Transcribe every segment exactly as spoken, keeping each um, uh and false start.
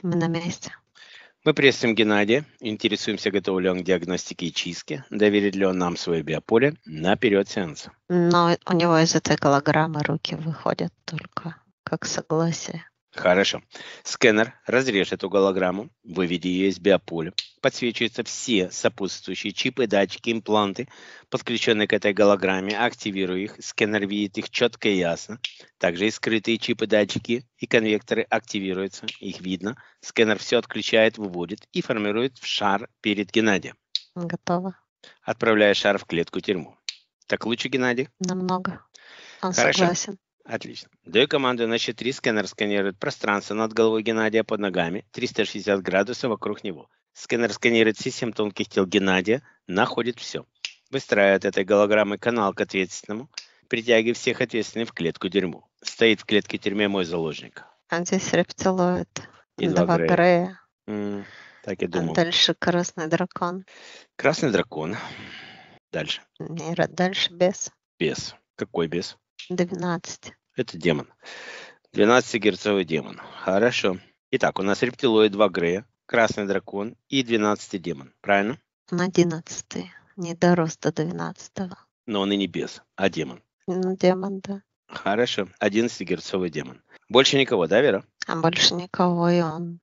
Мы на месте. Мы приветствуем Геннадия, интересуемся, готов ли он к диагностике и чистке, доверит ли он нам свое биополе на период сеанса. Но у него из этой голограммы руки выходят только как согласие. Хорошо. Скэнер разрежет эту голограмму, выведи ее из биополя. Подсвечиваются все сопутствующие чипы, датчики, импланты, подключенные к этой голограмме. Активируя их, скэнер видит их четко и ясно. Также и скрытые чипы, датчики и конвекторы активируются, их видно. Скэнер все отключает, выводит и формирует в шар перед Геннадием. Готово. Отправляя шар в клетку-тюрьму. Так лучше, Геннадий? Намного. Он Хорошо. согласен. Отлично. Даю команду на счет три. Скэнер сканирует пространство над головой Геннадия, под ногами, триста шестьдесят градусов вокруг него. Скэнер сканирует все семь тонких тел Геннадия, находит все. Выстраивает этой голограммой канал к ответственному, притягивая всех ответственных в клетку-тюрьму. Стоит в клетке-тюрьме мой заложник. А здесь рептилоид. И два Два Грея. Грея. М, Так и А думал. дальше красный дракон. Красный дракон. Дальше. Мира. Дальше бес. Бес. Какой бес? двенадцать. Это демон. двенадцатигерцовый демон. Хорошо. Итак, у нас рептилоид, два Грея, красный дракон и двенадцатый демон. Правильно? Он одиннадцатый. Не дорос до двенадцатого. Но он и не бес, а демон. Ну, демон, да. Хорошо. одиннадцатигерцовый демон. Больше никого, да, Вера? А больше никого, и он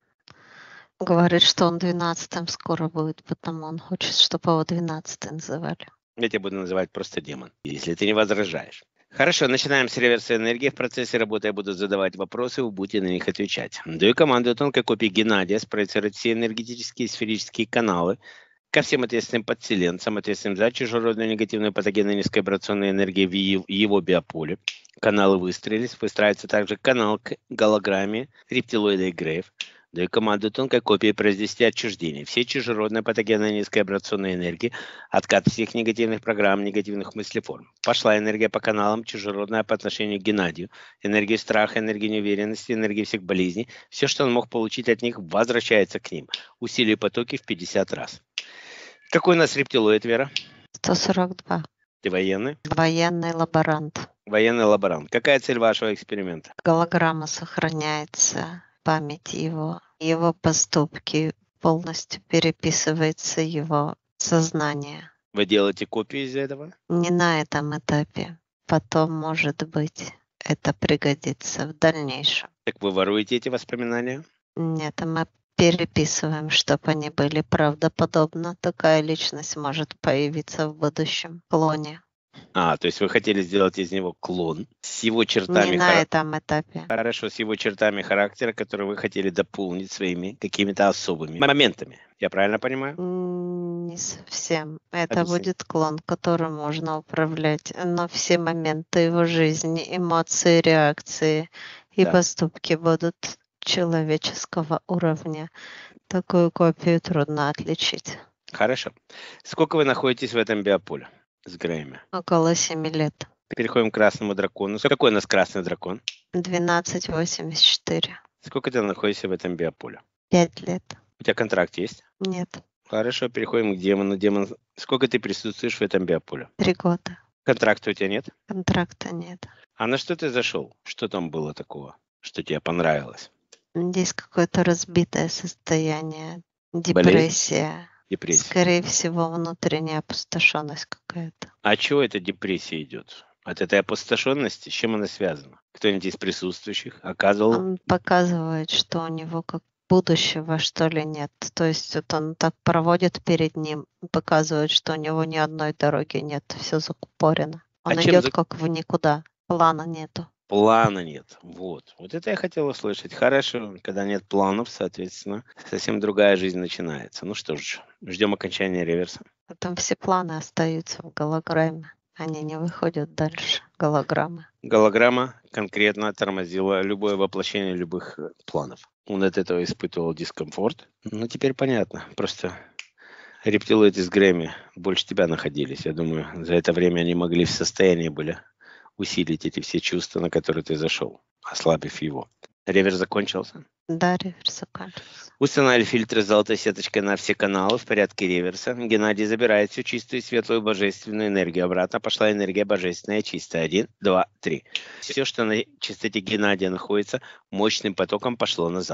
говорит, что он двенадцатым скоро будет, потому он хочет, чтобы его двенадцатый называли. Я тебя буду называть просто демон, если ты не возражаешь. Хорошо, начинаем с реверса энергии. В процессе работы я буду задавать вопросы, вы будете на них отвечать. Даю команду тонкой копии Геннадия спроецировать все энергетические и сферические каналы ко всем ответственным подселенцам, ответственным за чужеродную негативную патогенную низковибрационную энергию в е- его биополе. Каналы выстроились, выстраивается также канал к голограмме рептилоида и Греев. Даю команду тонкой копии произвести отчуждение. Все чужеродные патогенные низковибрационные энергии, откат всех негативных программ, негативных мыслеформ. Пошла энергия по каналам, чужеродная по отношению к Геннадию. Энергия страха, энергия неуверенности, энергия всех болезней. Все, что он мог получить от них, возвращается к ним. Усилие потоки в пятьдесят раз. Какой у нас рептилоид, Вера? сто сорок два. Ты военный? Военный лаборант. Военный лаборант. Какая цель вашего эксперимента? Голограмма сохраняется, память его, его поступки, полностью переписывается его сознание. Вы делаете копию из этого? Не на этом этапе. Потом, может быть, это пригодится в дальнейшем. Так вы воруете эти воспоминания? Нет, мы переписываем, чтобы они были правдоподобны. Такая личность может появиться в будущем клоне. А, то есть вы хотели сделать из него клон с его чертами Не на характера. этом этапе. Хорошо, с его чертами характера, которые вы хотели дополнить своими какими-то особыми моментами. Я правильно понимаю? М, Не совсем. Это Объясни. будет клон, которым можно управлять. Но все моменты его жизни, эмоции, реакции и Да. поступки будут человеческого уровня. Такую копию трудно отличить. Хорошо. Сколько вы находитесь в этом биополе с Греями? Около семи лет. Переходим к красному дракону. Какой у нас красный дракон? двенадцать восемьдесят четыре. Сколько ты находишься в этом биополе? Пять лет. У тебя контракт есть? Нет. Хорошо, переходим к демону. Демон, сколько ты присутствуешь в этом биополе? Три года. Контракта у тебя нет? Контракта нет. А на что ты зашел? Что там было такого, что тебе понравилось? Здесь какое-то разбитое состояние. Депрессия. Депрессия. Скорее всего, внутренняя опустошенность какая-то. А чего эта депрессия идет? От этой опустошенности? С чем она связана? Кто-нибудь из присутствующих оказывал? Он показывает, что у него как будущего, что ли, нет. То есть вот он так проводит перед ним, показывает, что у него ни одной дороги нет, все закупорено. Он А чем идет за- как в никуда, плана нету. Плана нет. Вот. Вот это я хотел услышать. Хорошо. Когда нет планов, соответственно, совсем другая жизнь начинается. Ну что ж, ждем окончания реверса. Потом все планы остаются в голограмме. Они не выходят дальше голограммы. Голограмма конкретно тормозила любое воплощение любых э, планов. Он от этого испытывал дискомфорт. Ну, теперь понятно. Просто рептилоиды с Грэмми больше тебя находились. Я думаю, за это время они могли в состоянии были усилить эти все чувства, на которые ты зашел, ослабив его. Реверс закончился. Да, реверс закончился. Установили фильтры с золотой сеточкой на все каналы в порядке реверса. Геннадий забирает всю чистую, светлую, божественную энергию обратно. Пошла энергия божественная, чистая. Один, два, три. Все, что на чистоте Геннадия находится, мощным потоком пошло назад.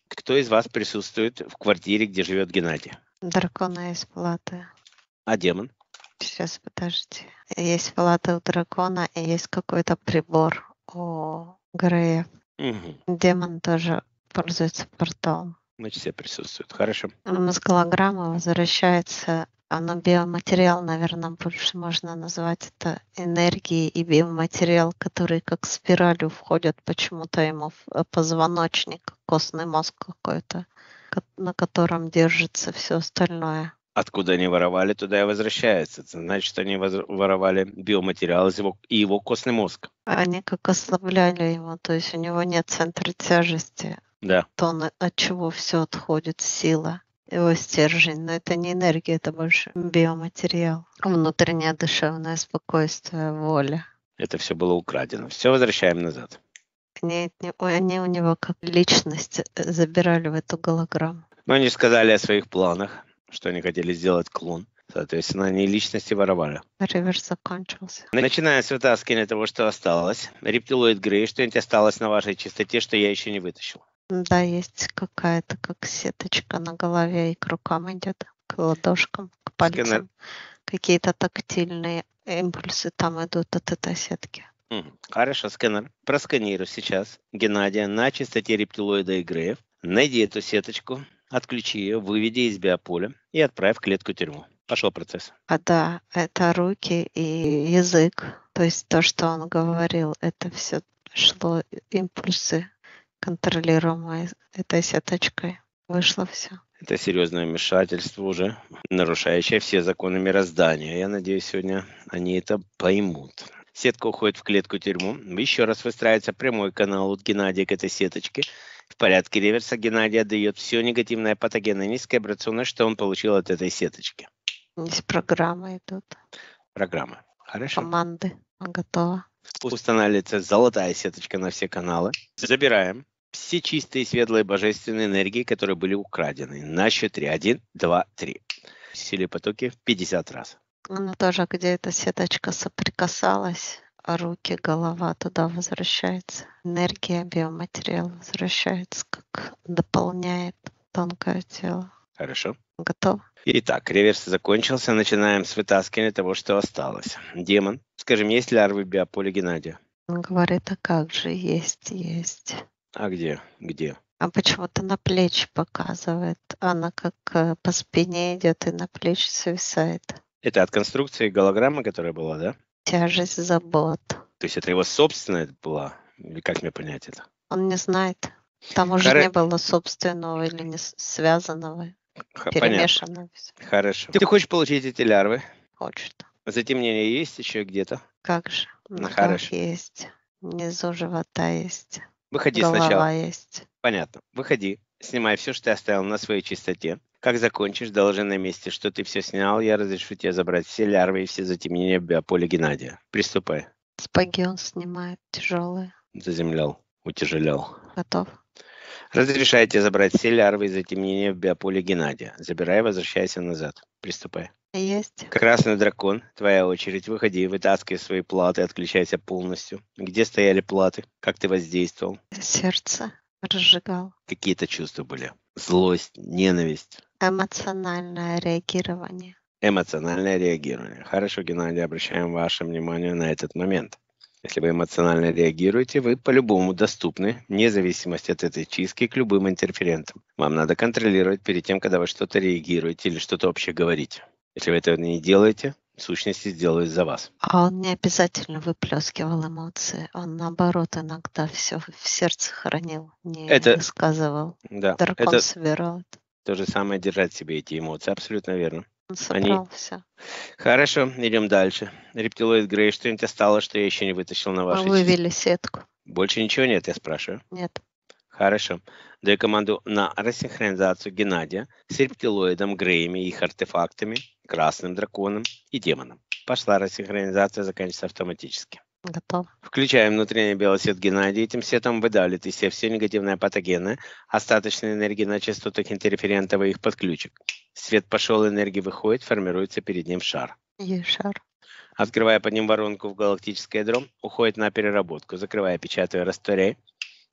Кто из вас присутствует в квартире, где живет Геннадий? Дракона есть палаты. А демон? Сейчас, подожди. Есть палата у дракона и есть какой-то прибор у Грея. Угу. Демон тоже пользуется порталом. Значит, все присутствуют. Хорошо. С голограммы возвращается, оно биоматериал, наверное, больше можно назвать это энергией и биоматериал, который как спиралью входят почему-то ему в позвоночник, костный мозг какой-то, на котором держится все остальное. Откуда они воровали, туда и возвращается. Это значит, что они воз- воровали биоматериал из его, и его костный мозг. Они как ослабляли его, то есть у него нет центра тяжести. Да. То, на- от чего все отходит, сила, его стержень. Но это не энергия, это больше биоматериал. Внутреннее душевное спокойствие, воля. Это все было украдено. Все возвращаем назад. Они, от него- они у него как личность э, забирали в эту голограмму. Но они сказали о своих планах, что они хотели сделать клон. Соответственно, они личности воровали. Реверс закончился. Начиная с вытаскивания того, что осталось. Рептилоид Грей, что-нибудь осталось на вашей чистоте, что я еще не вытащил. Да, есть какая-то как сеточка на голове и к рукам идет, к ладошкам, к пальцам. Сканер. Какие-то тактильные импульсы там идут от этой сетки. Мгм. Хорошо, сканер. Просканируй сейчас Геннадия на частоте рептилоида и Греев. Найди эту сеточку, отключи ее, выведи из биополя и отправь в клетку-тюрьму. Пошел процесс. А да, это руки и язык. То есть то, что он говорил, это все шло, импульсы, контролируемые этой сеточкой. Вышло все. Это серьезное вмешательство уже, нарушающее все законы мироздания. Я надеюсь, сегодня они это поймут. Сетка уходит в клетку-тюрьму. Еще раз выстраивается прямой канал от Геннадия к этой сеточке. В порядке реверса Геннадий отдает все негативное патогенное низкое вибрационное, что он получил от этой сеточки. Здесь программы идут, Программа. Хорошо. команды. Готово. Устанавливается золотая сеточка на все каналы. Забираем все чистые, светлые, божественные энергии, которые были украдены. На счет три. Один, два, три. Сили потоки в пятьдесят раз. Ну тоже, где эта сеточка соприкасалась, а руки, голова туда возвращается. Энергия, биоматериал возвращается, как дополняет тонкое тело. Хорошо. Готово? Итак, реверс закончился. Начинаем с вытаскивания того, что осталось. Демон, скажем, есть лярвы в биополе Геннадия? Он говорит, а как же, есть, есть. А где? Где? А почему-то на плечи показывает. Она как э, по спине идет и на плечи свисает. Это от конструкции голограммы, которая была, да? Тяжесть забот. То есть это его собственная была? Или как мне понять это? Он не знает. Там уже Хоро- не было собственного или не с- связанного, Х- Понятно. перемешанного. Всё. Хорошо. Ты хочешь получить эти лярвы? Хочет. Затемнение есть еще где-то? Как же? Ну, В ногах хорошо. есть. Внизу живота есть. Выходи Голова сначала. есть. Понятно. Выходи. Снимай все, что ты оставил на своей чистоте. Как закончишь, доложи на месте, что ты все снял. Я разрешу тебе забрать все лярвы и все затемнения в биополе Геннадия. Приступай. Спаги он снимает тяжелые. Заземлял, утяжелял. Готов. Разрешаю тебе забрать все лярвы и затемнения в биополе Геннадия. Забирай, возвращайся назад. Приступай. Есть. Красный дракон, твоя очередь. Выходи, вытаскивай свои платы, отключайся полностью. Где стояли платы? Как ты воздействовал? Сердце разжигал. Какие-то чувства были? Злость, ненависть, Эмоциональное реагирование. эмоциональное реагирование. Хорошо, Геннадий, обращаем ваше внимание на этот момент. Если вы эмоционально реагируете, вы по-любому доступны, вне зависимости от этой чистки, к любым интерферентам. Вам надо контролировать перед тем, когда вы что-то реагируете или что-то вообще говорите. Если вы этого не делаете, сущности сделают за вас. А он не обязательно выплескивал эмоции. Он наоборот иногда все в сердце хранил, не Это- высказывал. Да, Дракон это собирал это. то же самое держать в себе эти эмоции. Абсолютно верно. Он собрал все. Хорошо, идем дальше. Рептилоид Грей, что-нибудь осталось, что я еще не вытащил на Мы вашей вывели сетку. Больше ничего нет, я спрашиваю. Нет. Хорошо. Даю команду на рассинхронизацию Геннадия с рептилоидом Греями и их артефактами, красным драконом и демоном. Пошла рассинхронизация, заканчивается автоматически. Готов. Включаем внутренний белосвет Геннадия. Этим светом выдавливает из себя все негативное патогенное, остаточные энергии на частотах интерферентов и их подключек. Свет пошел, энергия выходит, формируется перед ним шар. Есть шар. Открывая под ним воронку в галактическое ядро, уходит на переработку. Закрывая, печатая, растворяй.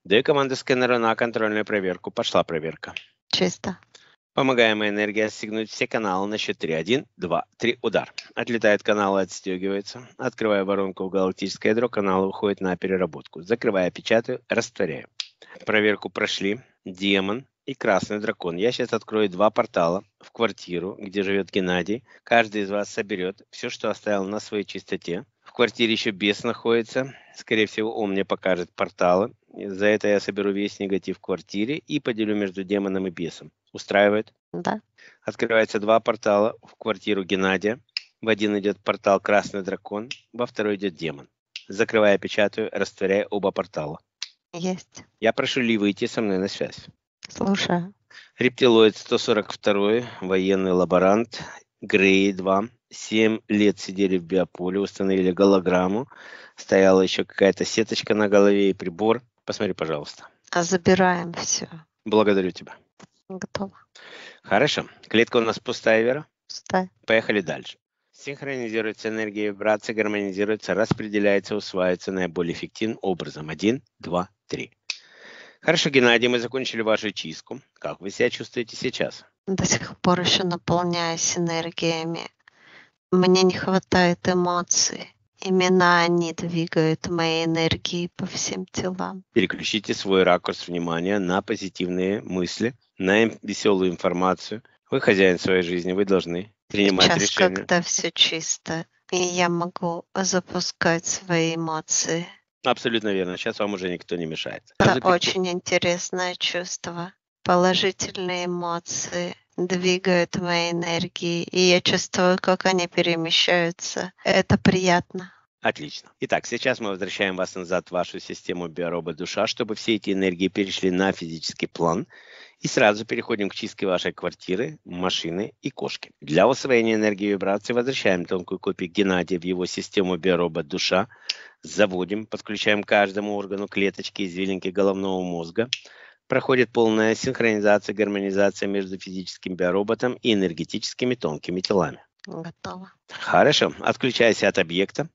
Даю команду сканеру на контрольную проверку. Пошла проверка. Чисто. Помогаемая энергия отстегнуть все каналы на счет три. Один, два, три. Удар. Отлетает каналы, отстегивается. Открываю воронку в галактическое ядро. Каналы уходят на переработку. Закрываю, печатаю, растворяю. Проверку прошли демон и красный дракон. Я сейчас открою два портала в квартиру, где живет Геннадий. Каждый из вас соберет все, что оставил на своей чистоте. В квартире еще бес находится. Скорее всего, он мне покажет порталы. За это я соберу весь негатив в квартире и поделю между демоном и бесом. Устраивает? Да. Открывается два портала в квартиру Геннадия. В один идет портал красный дракон, во второй идет демон. Закрывая, печатаю, растворяя оба портала. Есть. Я прошу Ли выйти со мной на связь. Слушаю. Рептилоид сто сорок два, военный лаборант, Грей два. Семь лет сидели в биополе, установили голограмму. Стояла еще какая-то сеточка на голове и прибор. Посмотри, пожалуйста. А забираем все. Благодарю тебя. Готово. Хорошо. Клетка у нас пустая, Вера? Пустая. Поехали дальше. Синхронизируется энергия вибрации, гармонизируется, распределяется, усваивается наиболее эффективным образом. Один, два, три. Хорошо, Геннадий, мы закончили вашу чистку. Как вы себя чувствуете сейчас? До сих пор еще наполняюсь энергиями. Мне не хватает эмоций. Именно они двигают мои энергии по всем телам. Переключите свой ракурс внимания на позитивные мысли, на веселую информацию. Вы хозяин своей жизни, вы должны принимать Сейчас, решения. когда все чисто, и я могу запускать свои эмоции. Абсолютно верно. Сейчас вам уже никто не мешает. Это Сразу пере- очень интересное чувство. Положительные эмоции двигают мои энергии, и я чувствую, как они перемещаются. Это приятно. Отлично. Итак, сейчас мы возвращаем вас назад в вашу систему биоробот-душа, чтобы все эти энергии перешли на физический план. И сразу переходим к чистке вашей квартиры, машины и кошки. Для усвоения энергии вибрации возвращаем тонкую копию Геннадия в его систему биоробот-душа. Заводим, подключаем к каждому органу клеточки извилинки головного мозга. Проходит полная синхронизация, гармонизация между физическим биороботом и энергетическими тонкими телами. Готово. Хорошо. Отключайся от объекта.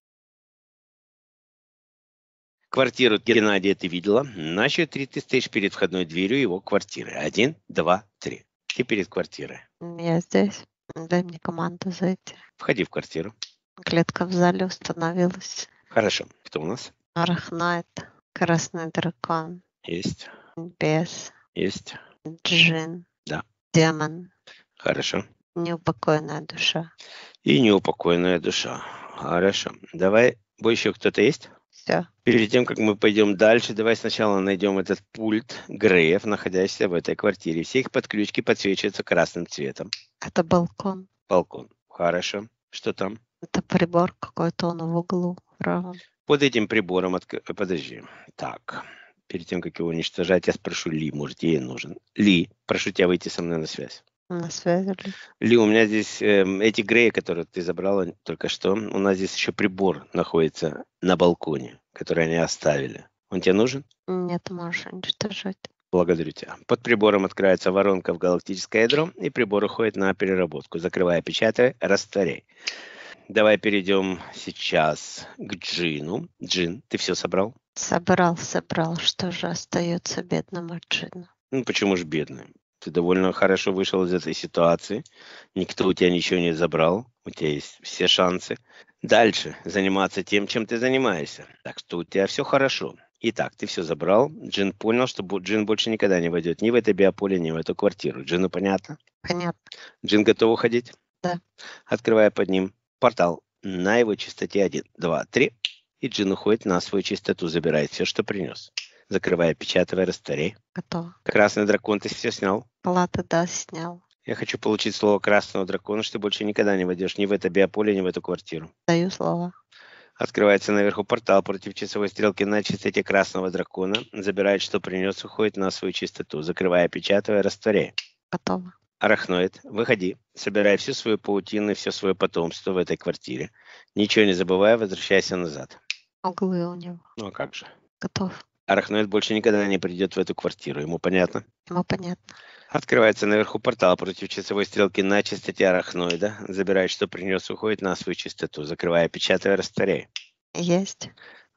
Квартиру Геннадия ты видела. На счет три ты стоишь перед входной дверью его квартиры. Один, два, три. Ты перед квартирой. Я здесь. Дай мне команду зайти. Входи в квартиру. Клетка в зале установилась. Хорошо. Кто у нас? Арахноид, красный дракон, Есть. бес, Есть. джин, Да. демон, Хорошо. неупокоенная душа. И неупокоенная душа. Хорошо. Давай. Еще кто-то есть? Все. Перед тем, как мы пойдем дальше, давай сначала найдем этот пульт Греев, находящийся в этой квартире. Все их подключки подсвечиваются красным цветом. Это балкон. Балкон. Хорошо. Что там? Это прибор какой-то, он в углу правом. Под этим прибором... Отк... Подожди. Так. Перед тем, как его уничтожать, я спрошу Ли, может, ей нужен. Ли, прошу тебя выйти со мной на связь. На связи ли? Ли, у меня здесь э, эти Греи, которые ты забрала только что, у нас здесь еще прибор находится на балконе, который они оставили. Он тебе нужен? Нет, можешь уничтожать. Благодарю тебя. Под прибором открывается воронка в галактическое ядро, и прибор уходит на переработку. Закрывая, печатай, растворяй. Давай перейдем сейчас к Джину. Джин, ты все собрал? Собрал, собрал. Что же остается бедному джину? Ну, почему же бедный? Ты довольно хорошо вышел из этой ситуации. Никто у тебя ничего не забрал. У тебя есть все шансы дальше заниматься тем, чем ты занимаешься. Так что у тебя все хорошо. Итак, ты все забрал. Джин понял, что Джин больше никогда не войдет ни в это биополе, ни в эту квартиру. Джину понятно? Понятно. Джин готов уходить? Да. Открывая под ним портал на его частоте один, два, три. И Джин уходит на свою частоту, забирает все, что принес. Закрывая, печатывая, растворяй. Готово. Красный дракон, ты все снял? Палаты, да, снял. Я хочу получить слово красного дракона, что ты больше никогда не войдешь ни в это биополе, ни в эту квартиру. Даю слово. Открывается наверху портал против часовой стрелки на частоте красного дракона. Забирает, что принес, уходит на свою чистоту. Закрывая, печатывая, растворяй. Готово. Арахноид, выходи. Собирай всю свою паутину и все свое потомство в этой квартире. Ничего не забывая, возвращайся назад. Углы у него. Ну а как же? Готов. Арахноид больше никогда не придет в эту квартиру. Ему понятно? Ему понятно. Открывается наверху портал против часовой стрелки на частоте арахноида. Забирает, что принес, уходит на свою частоту. Закрывая, печатая, растворяй. Есть.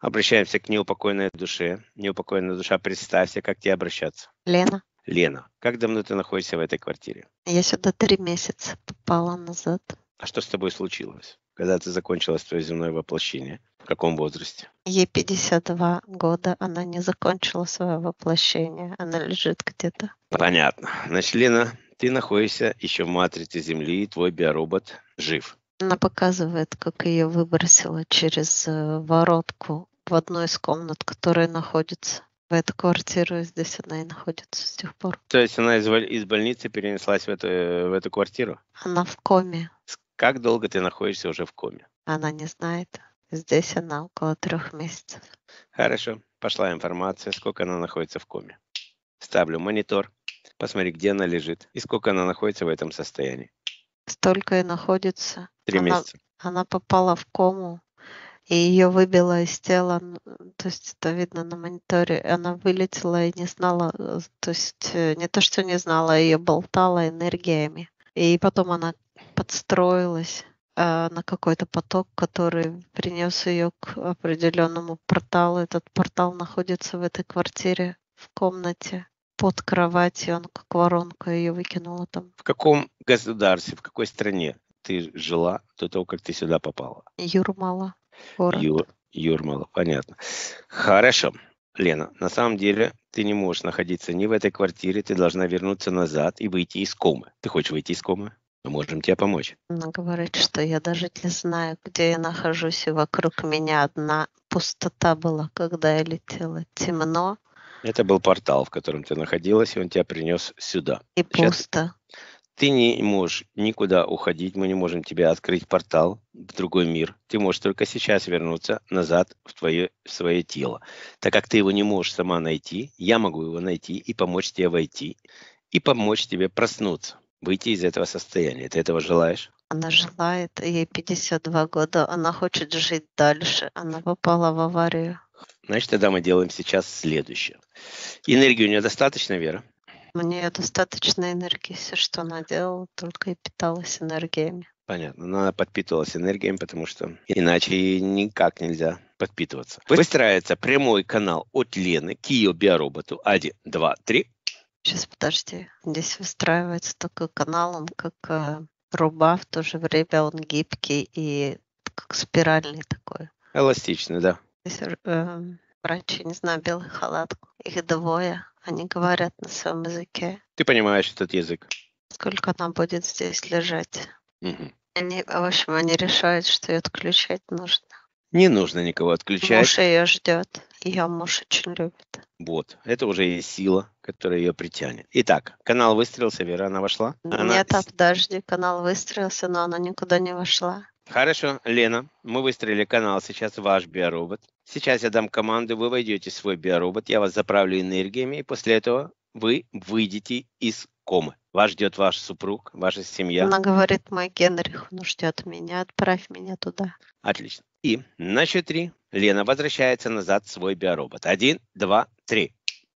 Обращаемся к неупокоенной душе. Неупокоенная душа, представься, как тебе обращаться. Лена, Лена, как давно ты находишься в этой квартире? я сюда три месяца попала назад. А что с тобой случилось? Когда ты закончила свое земное воплощение? В каком возрасте? Ей пятьдесят два года, она не закончила свое воплощение, она лежит где-то. Понятно. Значит, Лена, ты находишься еще в матрице Земли, и твой биоробот жив. Она показывает, как ее выбросило через э, воротку в одной из комнат, которая находится в эту квартиру, и здесь она и находится с тех пор. То есть она из, воль- из больницы перенеслась в эту, в эту квартиру? Она в коме, С- Как долго ты находишься уже в коме? она не знает. Здесь она около трех месяцев. Хорошо, пошла информация, сколько она находится в коме. Ставлю монитор, посмотри, где она лежит и сколько она находится в этом состоянии. Столько и находится. Три Она, месяца. она попала в кому, и ее выбило из тела, н- то есть это видно на мониторе. Она вылетела и не знала, э, то есть э, не то, что не знала, ее болтала энергиями. И потом она подстроилась э, на какой-то поток, который принес ее к определенному порталу. Этот портал находится в этой квартире, в комнате, под кроватью. Он как воронка ее выкинула там. В каком государстве, в какой стране ты жила до того, как ты сюда попала? Юрмала, город. Ю- Юрмала, понятно. Хорошо. Лена, на самом деле ты не можешь находиться ни в этой квартире, ты должна вернуться назад и выйти из комы. Ты хочешь выйти из комы? Мы можем тебе помочь. Она говорит, что я даже не знаю, где я нахожусь, и вокруг меня одна пустота была, когда я летела. Темно Это был портал, в котором ты находилась, и он тебя принес сюда. и Сейчас пусто. ты не можешь никуда уходить, мы не можем тебе открыть портал в другой мир. Ты можешь только сейчас вернуться назад в твое в свое тело. Так как ты его не можешь сама найти, я могу его найти и помочь тебе войти, и помочь тебе проснуться, выйти из этого состояния. Ты этого желаешь? Она желает, ей пятьдесят два года, она хочет жить дальше. Она попала в аварию. Значит, тогда мы делаем сейчас следующее. Энергии у нее достаточно, Вера? У нее достаточно энергии, все, что она делала, только и питалась энергиями. Понятно. Но она подпитывалась энергиями, потому что иначе ей никак нельзя подпитываться. Выстраивается прямой канал от Лены к ее биороботу. Один, два, три. Сейчас, подожди. Здесь выстраивается такой канал, он как э, труба, в то же время он гибкий и как спиральный такой. Эластичный, да. Здесь э, врачи, не знаю, белый халат, их двое, они говорят на своем языке. Ты понимаешь этот язык. Сколько она будет здесь лежать? Мгм. Они, в общем, они решают, что ее отключать нужно. Не нужно никого отключать. Муж ее ждет. Ее муж очень любит. Вот. Это уже есть сила, которая ее притянет. Итак, канал выстроился, Вера, она вошла. Она... Нет, а подожди, канал выстроился, но она никуда не вошла. Хорошо, Лена, мы выстроили канал, сейчас ваш биоробот. Сейчас я дам команду, вы войдете в свой биоробот, я вас заправлю энергиями, и после этого вы выйдете из комы. Вас ждет ваш супруг, ваша семья. Она говорит, мой Генрих, он ждет меня, отправь меня туда. Отлично. И на счет три Лена возвращается назад в свой биоробот. Один, два, три.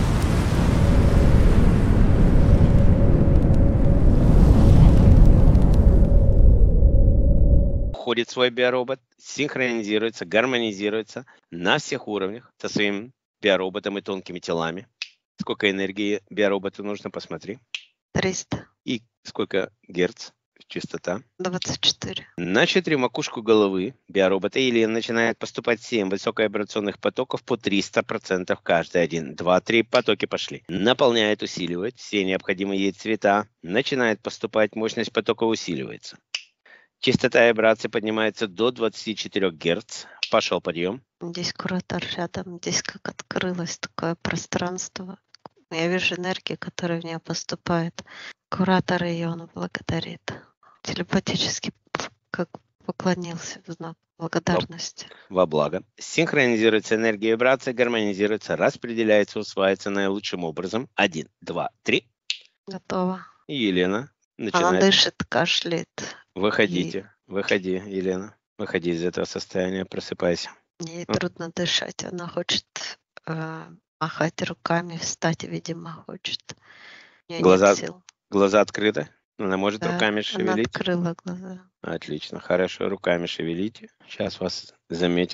Входит в свой биоробот, синхронизируется, гармонизируется на всех уровнях со своим биороботом и тонкими телами. Сколько энергии биороботу нужно, посмотри. триста И сколько герц, частота. двадцать четыре. На четыре макушку головы биоробота Елена начинает поступать семь высоковибрационных потоков по триста процентов каждый. Один, два, три, потоки пошли. Наполняет, усиливает все необходимые ей цвета. Начинает поступать, мощность потока усиливается. Частота вибрации поднимается до двадцати четырёх герц. Пошел подъем. Здесь куратор рядом, здесь как открылось такое пространство. Я вижу энергию, которая в нее поступает. Куратор ее он благодарит. Телепатически как поклонился в знак благодарности. Во благо. Синхронизируется энергия вибрации, гармонизируется, распределяется, усваивается наилучшим образом. Один, два, три. Готово. И Елена Она начинает. дышит, кашляет. Выходите, выходи, Елена. Выходи из этого состояния, просыпайся. Ей Вот. трудно дышать. Она хочет э, махать руками, встать, видимо, хочет. У неё Глаза- нет сил. Глаза открыты? Она может Да, руками она шевелить? открыла глаза. Отлично, хорошо, руками шевелите. Сейчас вас заметят.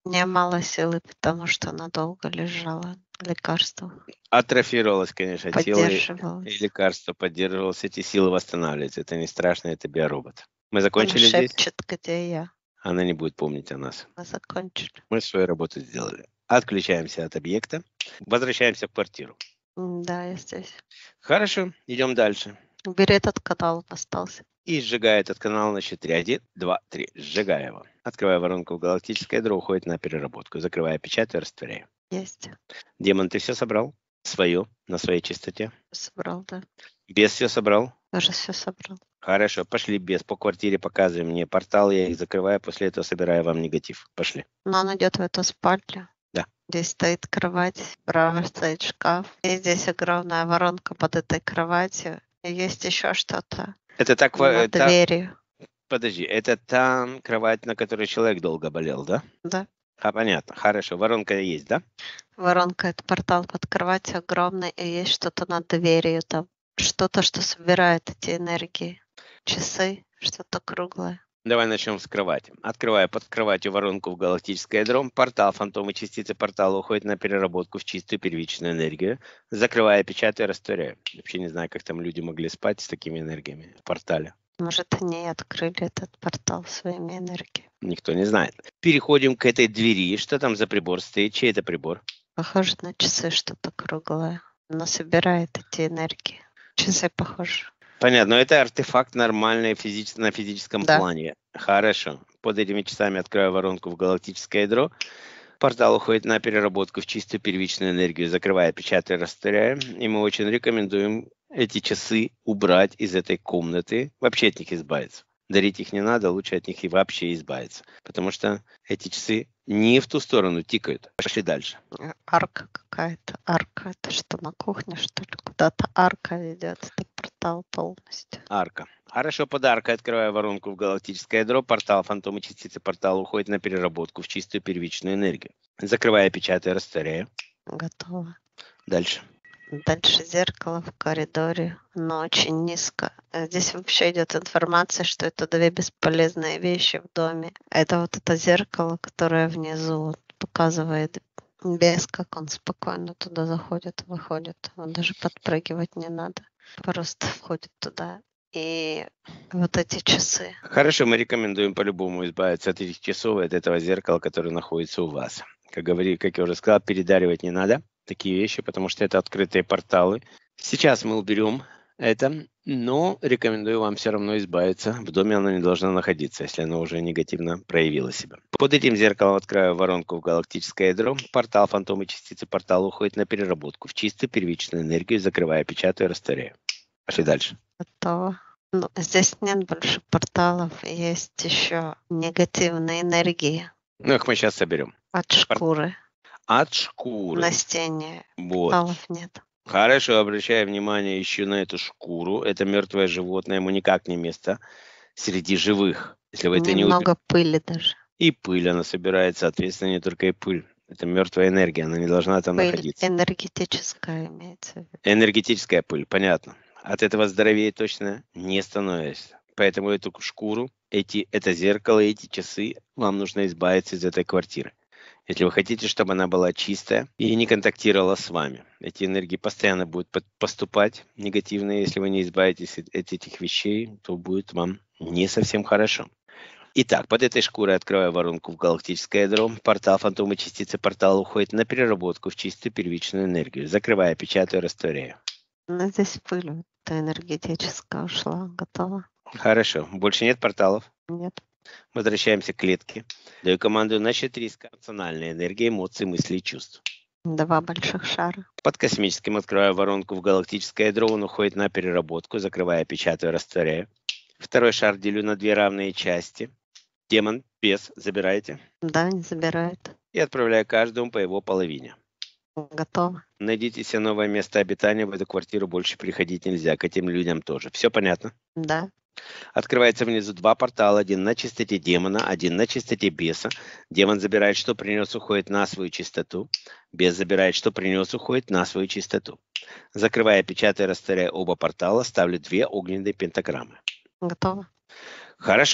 Не мало силы, потому что она долго лежала. Лекарство Атрофировалось, конечно, тело и поддерживалось. лекарство поддерживалось, эти силы восстанавливаются. Это не страшно, это биоробот. Мы Она закончили здесь? шепчет, где я. Она не будет помнить о нас. Мы закончили. Мы свою работу сделали. Отключаемся от объекта. Возвращаемся в квартиру. М, Да, я здесь. Хорошо, идем дальше. Убери этот канал, он остался. И сжигая этот канал на счет три. Один, два, три. Сжигая его. Открывая воронку в галактическое ядро, уходит на переработку. Закрывая, печатаю, растворяю. Есть. Демон, ты все собрал? Свое, на своей чистоте? Собрал, да. Бес все собрал? Тоже все собрал. Хорошо, пошли бес по квартире, показывай мне портал, я их закрываю, после этого собираю вам негатив. Пошли. Но он идет в эту спальню. Да. Здесь стоит кровать, справа стоит шкаф. И здесь огромная воронка под этой кроватью. И есть еще что-то Это так, над та, дверью. подожди, это та кровать, на которой человек долго болел, да? Да. А, понятно, хорошо, воронка есть, да? Воронка — это портал под кроватью огромный, и есть что-то над дверью там. Что-то, что собирает эти энергии. Часы, что-то круглое. Давай начнем с кровати. Открывая под кроватью воронку в галактическое ядро, портал, фантомы, частицы портала уходят на переработку в чистую первичную энергию. Закрывая, печатаю, растворяю. Вообще не знаю, как там люди могли спать с такими энергиями в портале. Может, они открыли этот портал своими энергиями. Никто не знает. Переходим к этой двери. Что там за прибор стоит? Чей это прибор? Похоже на часы, что-то круглое. Оно собирает эти энергии. Часы похожи. Понятно, но это артефакт нормальный физич... на физическом Да. плане. Хорошо. Под этими часами открываю воронку в галактическое ядро. Портал уходит на переработку в чистую первичную энергию, закрывая, печатая, растворяя. И мы очень рекомендуем эти часы убрать из этой комнаты, вообще от них избавиться. Дарить их не надо, лучше от них и вообще избавиться. Потому что эти часы не в ту сторону тикают. Пошли дальше. Арка какая-то. Арка. Это что, на кухне, что ли? Куда-то арка ведет. Это портал полностью. Арка. Хорошо, под аркой открываю воронку в галактическое ядро. Портал, фантомы, частицы портала уходят на переработку в чистую первичную энергию. Закрывая, печатая, растворяя. Готово. Дальше. Дальше зеркало в коридоре, но очень низко. Здесь вообще идет информация, что это две бесполезные вещи в доме. Это вот это зеркало, которое внизу вот показывает бес, как он спокойно туда заходит, выходит. Вот даже подпрыгивать не надо. Просто входит туда. И вот эти часы. Хорошо, мы рекомендуем по-любому избавиться от этих часов и от этого зеркала, которое находится у вас. Как, говори, как я уже сказал, передаривать не надо такие вещи, потому что это открытые порталы. Сейчас мы уберем это, но рекомендую вам все равно избавиться. В доме оно не должно находиться, если оно уже негативно проявило себя. Под этим зеркалом открываю воронку в галактическое ядро. Портал, фантомы, частицы портала уходят на переработку в чистую первичную энергию, закрывая, печатаю, растворяю. Пошли дальше. Готово. Ну, здесь нет больше порталов, есть еще негативные энергии. Ну, их мы сейчас соберем. От шкуры. От шкуры. На стене. Вот. Порталов нет. Хорошо, обращаю внимание еще на эту шкуру. Это мертвое животное, ему никак не место среди живых. Если вы это не Немного уберете. пыли даже. И пыль, она собирает, соответственно, не только и пыль. Это мертвая энергия, она не должна там Пыль находиться. энергетическая имеется в виду. Энергетическая пыль, понятно. От этого здоровее точно не становишься. Поэтому эту шкуру, эти, это зеркало, эти часы, вам нужно избавиться из этой квартиры. Если вы хотите, чтобы она была чистая и не контактировала с вами. Эти энергии постоянно будут поступать негативные. Если вы не избавитесь от этих вещей, то будет вам не совсем хорошо. Итак, под этой шкурой открываю воронку в галактическое ядро. Портал, фантомы, частицы портала уходят на переработку в чистую первичную энергию. Закрывая, печатаю, растворяю. Но здесь пыль вот, энергетическая ушла. Готово? Хорошо. Больше нет порталов? Нет. Возвращаемся к клетке. Даю команду на счет три. Эмоциональная энергия, эмоции, мысли и чувств. Два больших шара. Под космическим открываю воронку в галактическое ядро. Он уходит на переработку. Закрывая, печатаю, растворяю. Второй шар делю на две равные части. Демон, бес, забирайте. Да, не забирает. И отправляю каждому по его половине. Готово. Найдите себе новое место обитания. В эту квартиру больше приходить нельзя. К этим людям тоже. Все понятно? Да. Открывается внизу два портала. Один на чистоте демона, один на чистоте беса. Демон забирает, что принес, уходит на свою чистоту. Бес забирает, что принес, уходит на свою чистоту. Закрывая, печатая, растворяя оба портала, ставлю две огненные пентаграммы. Готово. Хорошо.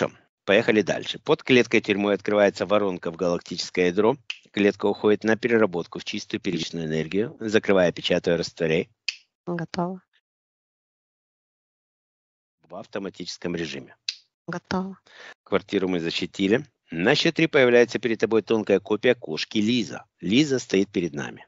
Поехали дальше. Под клеткой тюрьмой открывается воронка в галактическое ядро. Клетка уходит на переработку в чистую первичную энергию. Закрывая, печатаю, растворяй. Готово. В автоматическом режиме. Готово. Квартиру мы защитили. На счет три появляется перед тобой тонкая копия кошки Лиза. Лиза стоит перед нами.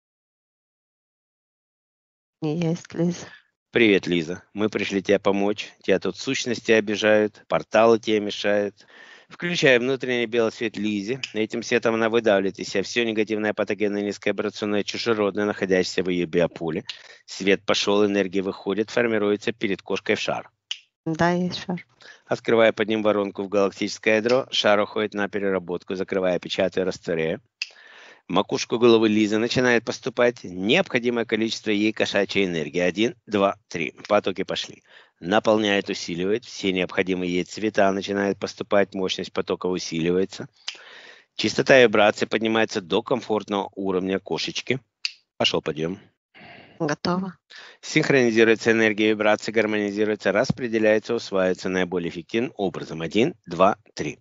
Есть, Лиза. Привет, Лиза. Мы пришли тебе помочь. Тебя тут сущности обижают, порталы тебе мешают. Включая внутренний белый свет Лизе. Этим светом она выдавливает из себя все негативное, патогенное, низкоабрационное, чужеродное, находящееся в ее биополе. Свет пошел, энергия выходит, формируется перед кошкой в шар. Да, есть шар. Открывая под ним воронку в галактическое ядро, шар уходит на переработку, закрывая, печатая, растворяя. В макушку головы Лизы начинает поступать необходимое количество ей кошачьей энергии. Один, два, три. Потоки пошли. Наполняет, усиливает. Все необходимые ей цвета начинают поступать. Мощность потока усиливается. Частота вибрации поднимается до комфортного уровня кошечки. Пошел подъем. Готово. Синхронизируется энергия вибрации, гармонизируется, распределяется, усваивается наиболее эффективным образом. Один, два, три.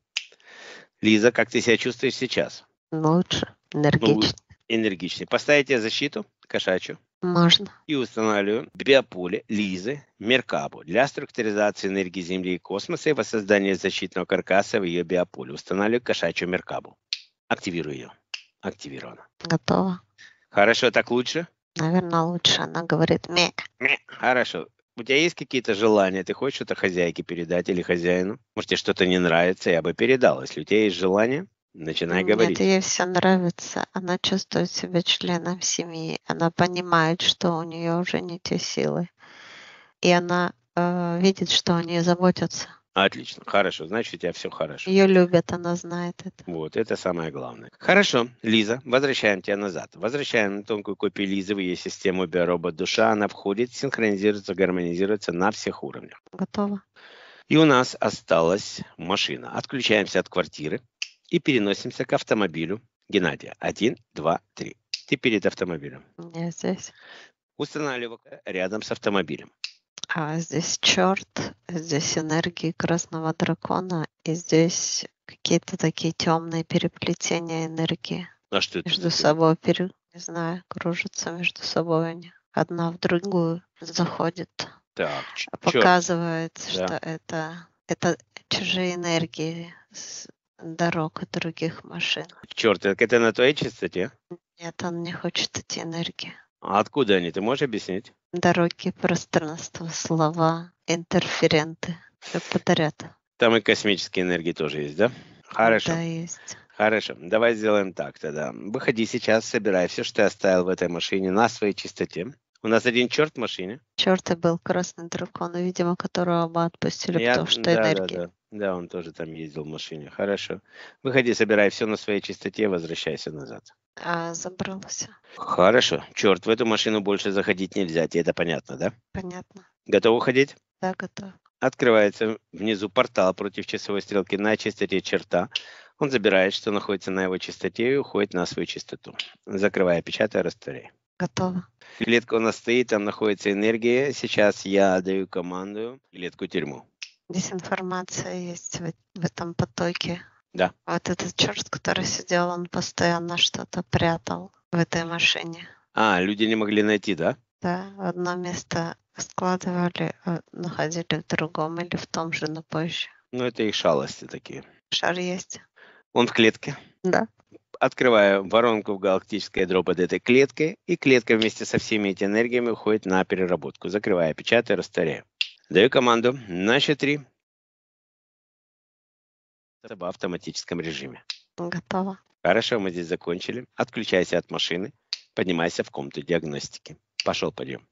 Лиза, как ты себя чувствуешь сейчас? Лучше. Энергично. Энергичнее. Поставите защиту кошачью. Можно. И устанавливаю биополе Лизы Меркабу для структуризации энергии Земли и космоса и воссоздания защитного каркаса в ее биополе. Устанавливаю кошачью Меркабу. Активирую ее. Активировано. Готово. Хорошо, так лучше? Наверное, лучше. Она говорит ме. Ме. Хорошо. У тебя есть какие-то желания? Ты хочешь что-то хозяйке передать или хозяину? Может, тебе что-то не нравится? Я бы передал. Если у тебя есть желание, начинай говорить. Нет, ей все нравится. Она чувствует себя членом семьи. Она понимает, что у нее уже не те силы. И она э, видит, что о ней заботятся. Отлично, хорошо, значит, у тебя все хорошо. Ее любят, она знает это. Вот, это самое главное. Хорошо, Лиза, возвращаем тебя назад. Возвращаем тонкую копию Лизы в ее систему биоробот душа. Она входит, синхронизируется, гармонизируется на всех уровнях. Готово. И у нас осталась машина. Отключаемся от квартиры и переносимся к автомобилю Геннадия. Один, два, три. Ты перед автомобилем. Я здесь. Устанавливай рядом с автомобилем. А здесь черт, здесь энергии красного дракона, и здесь какие-то такие темные переплетения энергии. А что это? Между за- собой, пере... не знаю, кружатся между собой они. Одна в другую заходит. Так, ч- чёрт. Показывает, Да. что это, это чужие энергии с дорог и других машин. Черт, так это на твоей частоте? Нет, он не хочет эти энергии. А откуда они? Ты можешь объяснить? Дороги, пространство, слова, интерференты. Все подряд. Там и космические энергии тоже есть, да? Хорошо. Да, есть. Хорошо. Давай сделаем так тогда. Выходи сейчас, собирай все, что ты оставил в этой машине на своей чистоте. У нас один черт в машине. Черт и был красный дракон, и, видимо, которого мы отпустили, Я- потому что да, энергия. Да, да. Да, он тоже там ездил в машине. Хорошо. Выходи, собирай все на своей чистоте, возвращайся назад. А, забрался. Хорошо. Черт, в эту машину больше заходить нельзя. Тебе это понятно, да? Понятно. Готов уходить? Да, готов. Открывается внизу портал против часовой стрелки на частоте черта. Он забирает, что находится на его частоте, и уходит на свою частоту. Закрывая, печатая, растворяй. Готово. Клетка у нас стоит, там находится энергия. Сейчас я даю команду клетку тюрьму. Дезинформация есть в, в этом потоке. Да. Вот этот черт, который сидел, он постоянно что-то прятал в этой машине. А, люди не могли найти, да? Да, одно место складывали, а находили в другом или в том же, но позже. Ну, это их шалости такие. Шар есть? Он в клетке. Да. Открываю воронку в галактическое ядро под этой клеткой, и клетка вместе со всеми этими энергиями уходит на переработку. Закрываю, печатаю, растворяю. Даю команду на счет три. В автоматическом режиме. Готово. Хорошо, мы здесь закончили. Отключайся от машины. Поднимайся в комнату диагностики. Пошел подъем.